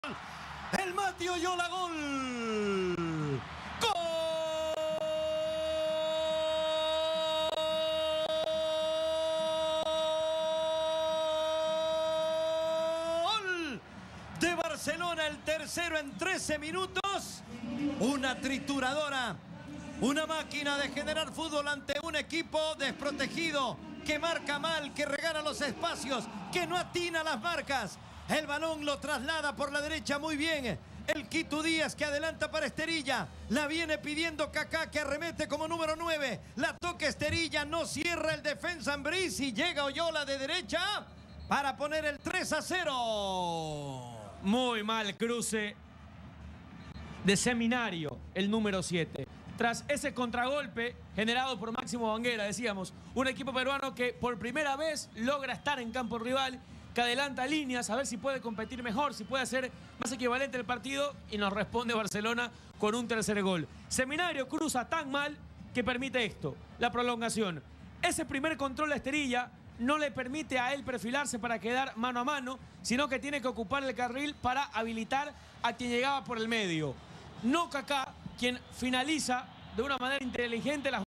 El Mati Oyola, gol. Gol de Barcelona, el tercero en 13 minutos. Una trituradora, una máquina de generar fútbol ante un equipo desprotegido, que marca mal, que regala los espacios, que no atina las marcas. El balón lo traslada por la derecha muy bien. El Quito Díaz, que adelanta para Esterilla. La viene pidiendo Kaká, que arremete como número 9. La toca Esterilla, no cierra el defensa Ambriz y llega Oyola de derecha para poner el 3-0. Muy mal cruce de Seminario, el número 7. Tras ese contragolpe generado por Máximo Banguera, decíamos, un equipo peruano que por primera vez logra estar en campo rival, que adelanta líneas, a ver si puede competir mejor, si puede hacer más equivalente el partido, y nos responde Barcelona con un tercer gol. Seminario cruza tan mal que permite esto, la prolongación. Ese primer control de Esterilla no le permite a él perfilarse para quedar mano a mano, sino que tiene que ocupar el carril para habilitar a quien llegaba por el medio. No Kaká, quien finaliza de una manera inteligente la